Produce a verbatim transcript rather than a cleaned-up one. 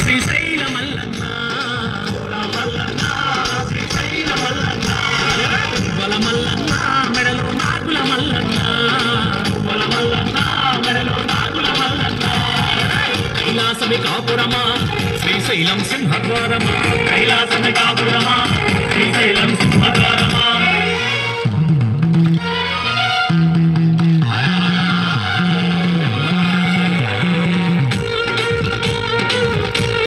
శ్రీశైల మల్లన్న మల్లన్న శ్రీశైల మల్లన్న వల మల్లన్న మెడలో నాగుల మల్లన్న వల మల్లన్న మెడలో నాగుల మల్లన్న కైలాసమి కాపురమా శ్రీశైలం సింహద్వారమా కైలాసమి కాపురమా శ్రీశైలం సింహద్వారమా